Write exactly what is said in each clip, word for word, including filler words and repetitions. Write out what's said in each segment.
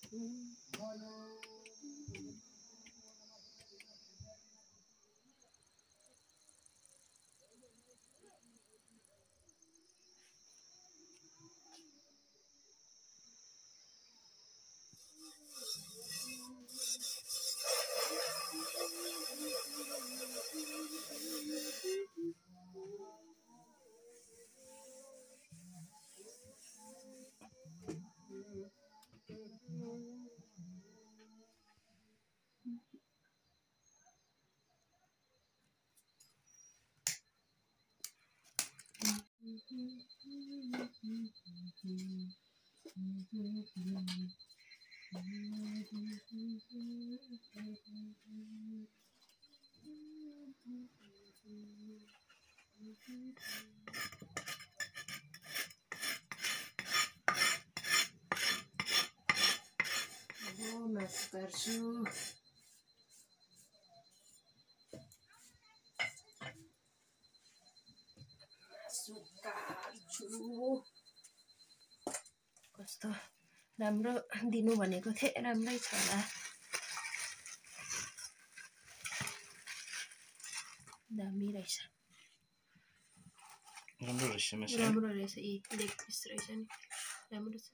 Mas garçom. सुकार्छु कस्तो राम्रो दिनु भनेको थिए राम्रै छ होला दामी रहेछ राम्रो रहेछ मसा राम्रो रहेछ ए लेग पिस रहेछ नि राम्रो छ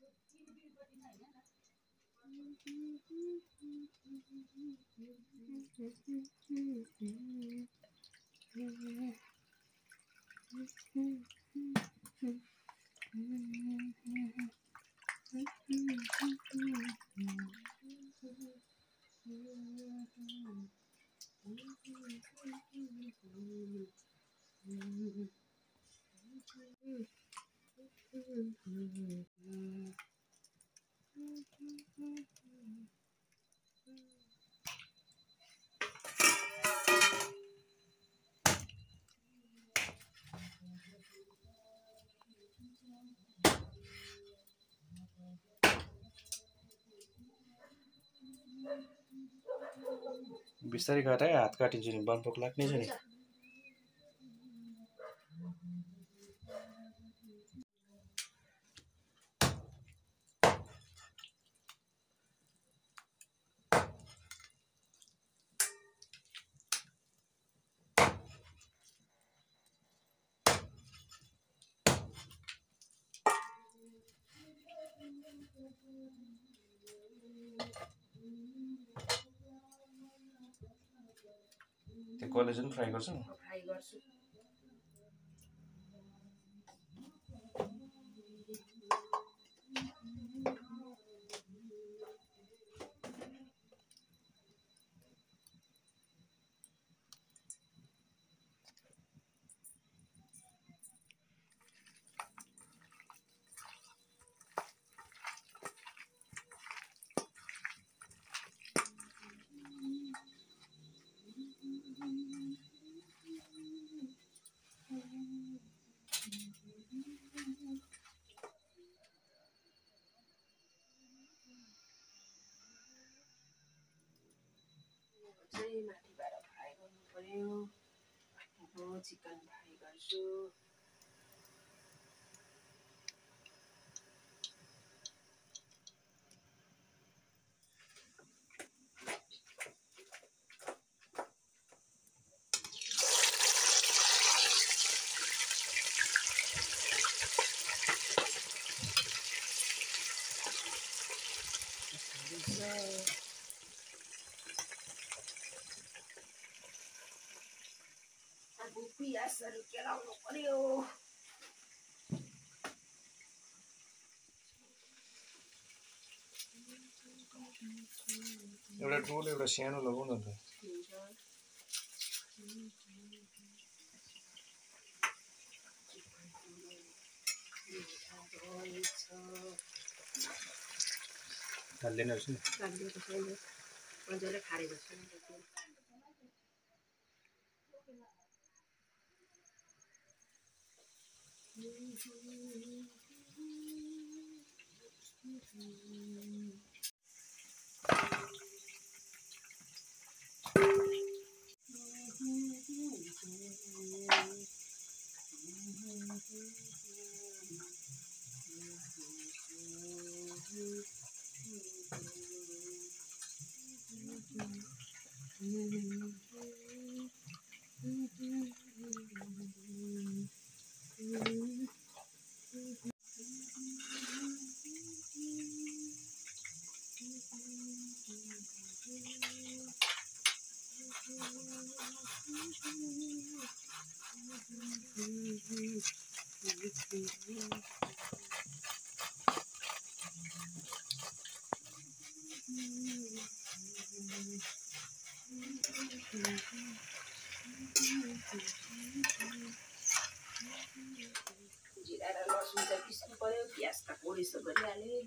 बिस्तारै काटे हात काटिन्छ नि बमपोक लाग्ने छ नि त्यो कोलेजन फ्राई गर्छौ फ्राई गर्छु चाहिँ माथिबाट फ्राई गर्नु पर्यो अब चिकन फ्राई गर्छु अब पियाजहरु केलाउनु पर्यो एउटा ठुलो एउटा सानो लगाउन त हाल्दैन रहेछ नि हाल्दिएको छैन मजाले खारेको छ नि जिरा र लसुन चाहिँ पिस्नु पर्यो प्याज त पोलिसो गरिहालेँ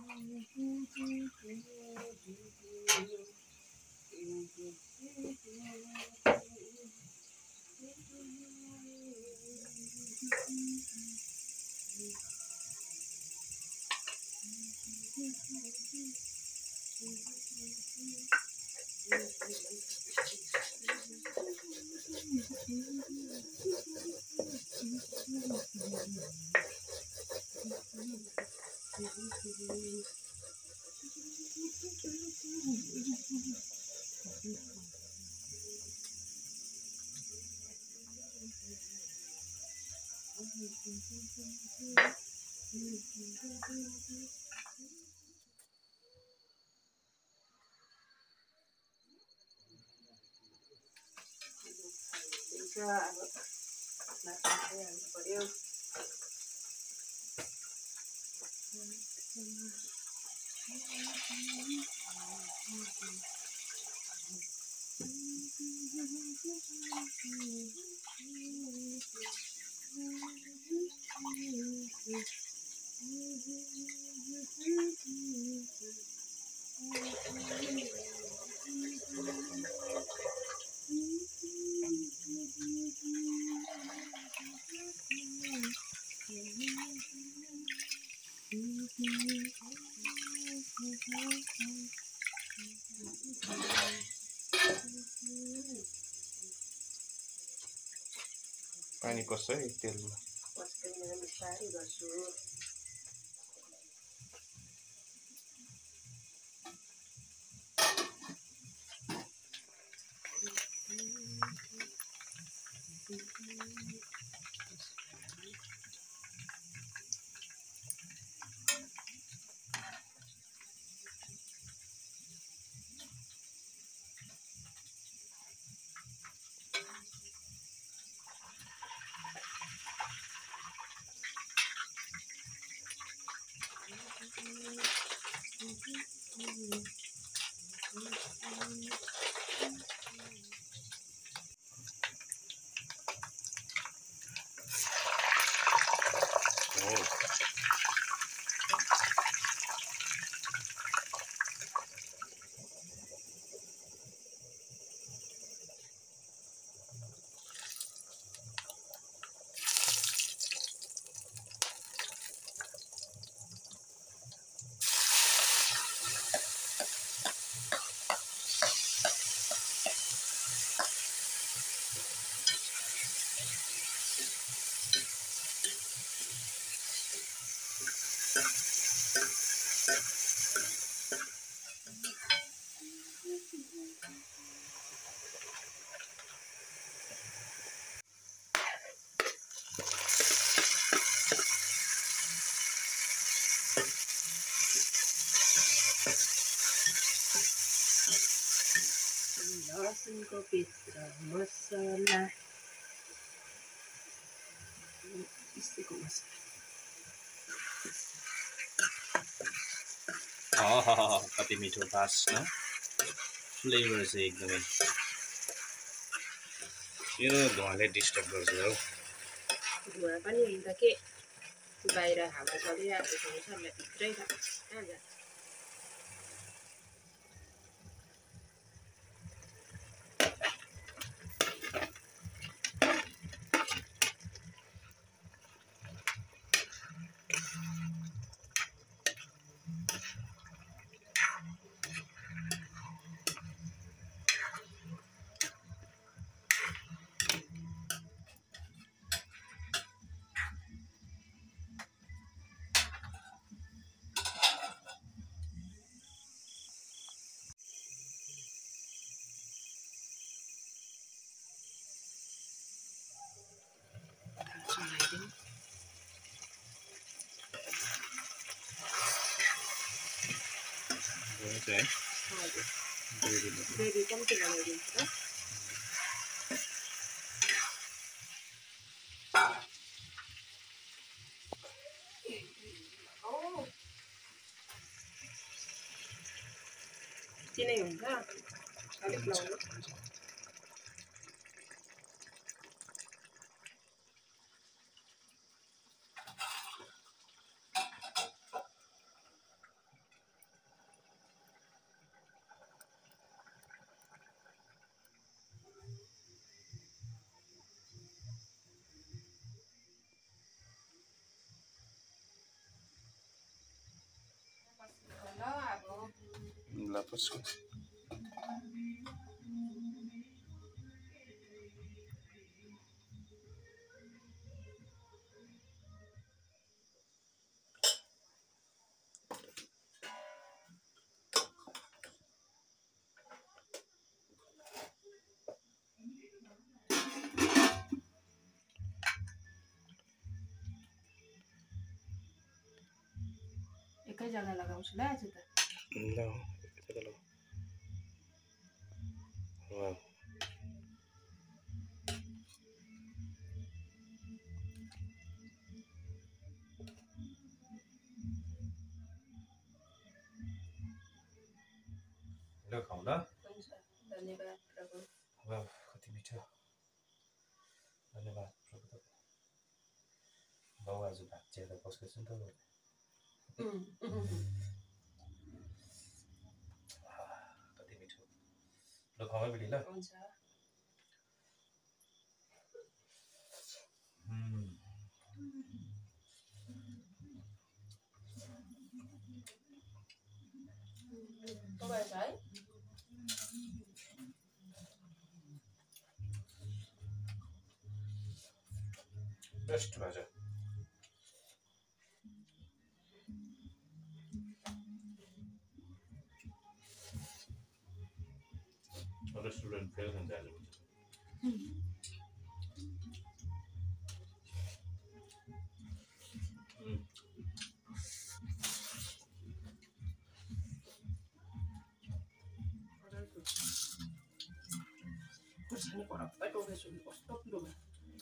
अब माछा हाल्नु पर्यो पानी पर्छ है तेल पस्दैन बिस्तारै गर्छु लसुनको पेस्ट र मसला पिसेको मसला कति मिठो बास्ना फ्लेभर चाहिँ एकदमै यो धुवाले डिस्टर्ब गर्छ हौ धुवा पनि हुन्छ के बाहिर हावा चलिरहेको छ सबैलाई भित्रै छ कहाँ जान्छ Okay. Baby कम्ती बनाइदिन्छु त बेसी नै हुन्छ अलिक लाउनु ल पस्छु एकै जग्गा लगाउँछु ल आज त ल एकै जग्गा वाउ ल खाऊ ल हुन्छ धन्यवाद प्रभु वाउ कति मिठो धन्यवाद प्रभु तपाईँ बाउ आज भात च्याएर बस्दैछ नि त कति मिठो ल खाऊ है बेटी ल हुन्छ है बेस्ट भाजा रेस्टुरेन्ट फेल हुन्छ आज खुर्सानी पराक्कै टोकेछु कस्तो पिरो भयो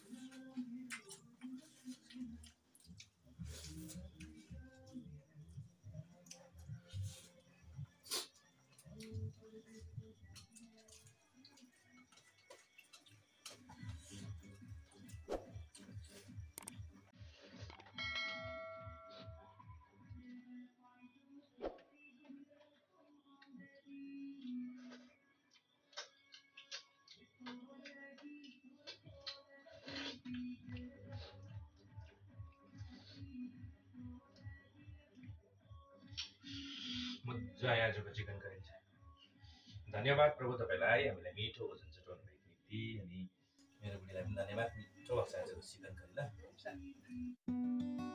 मजा आयो आजको चिकन करी चाहिँ धन्यवाद प्रभु तपाईँलाई हामीलाई मिठो भोजन छुट्याउनु भएको निम्ति अनि मेरो बुढीलाई पनि धन्यवाद मिठो लाग्छ आजको चिकन करी ल